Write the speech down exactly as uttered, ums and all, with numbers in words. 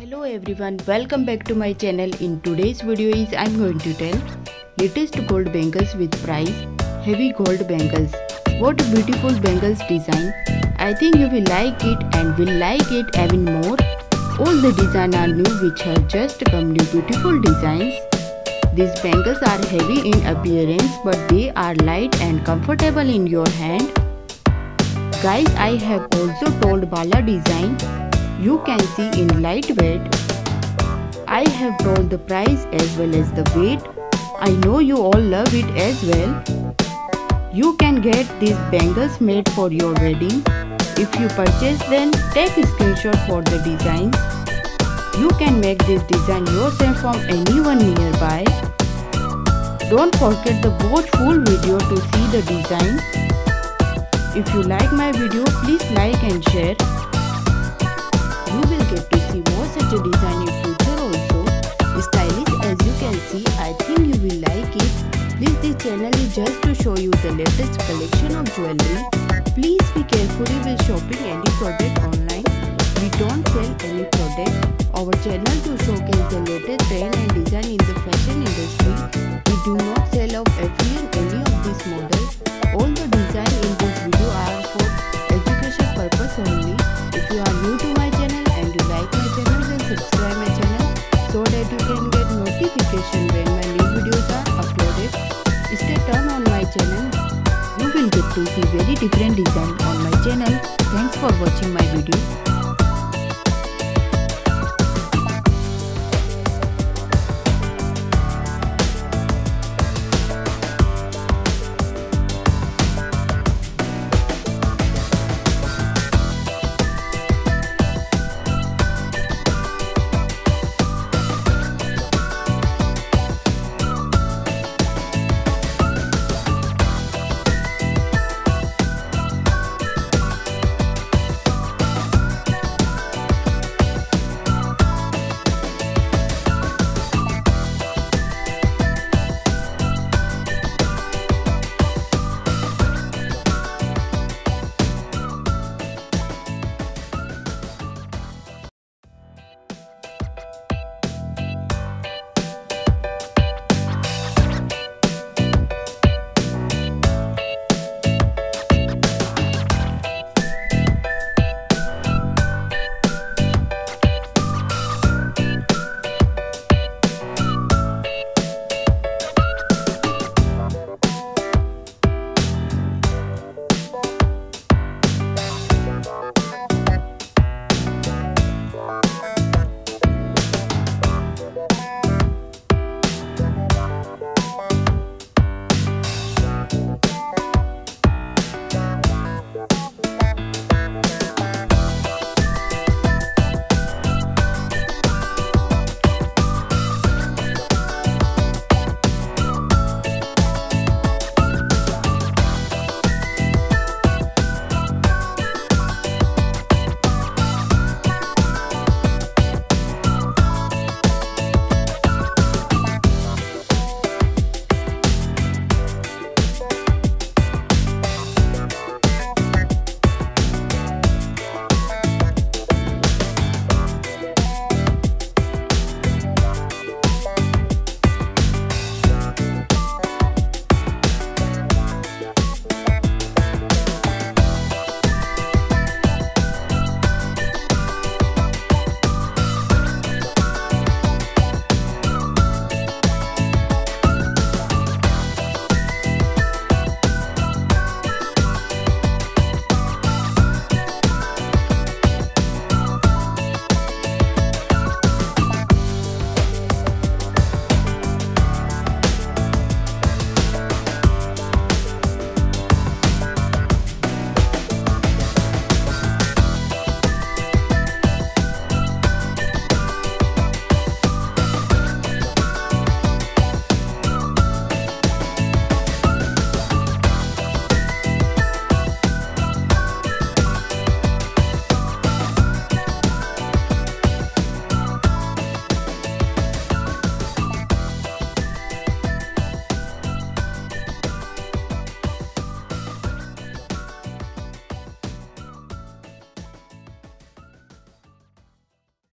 Hello everyone, welcome back to my channel. In today's video is I'm going to tell latest gold bangles with price. Heavy gold bangles. What a beautiful bangles design. I think you will like it and will like it even more. All the designs are new which have just come new beautiful designs. These bangles are heavy in appearance but they are light and comfortable in your hand. Guys, I have also told bala design. You can see in lightweight. I have told the price as well as the weight. I know you all love it as well. You can get these bangles made for your wedding. If you purchase them, take a screenshot for the designs. You can make this design yourself from anyone nearby. Don't forget to watch full video to see the design. If you like my video, please like and share. You will get to see more such a design in future also. Stylish as you can see, I think you will like it. Please, this channel is just to show you the latest collection of jewelry. Please be careful while shopping any product online. We don't sell any product. Our channel to showcase the latest trend and design in the fashion industry. We do not sell or affiliate any of these models. All the design in this video are for education purpose only. If you are new to my channel and you like my channel, then subscribe my channel so that you can get notification when my new videos are uploaded. Stay tuned on my channel. You will get to see very different design on my channel. Thanks for watching my video.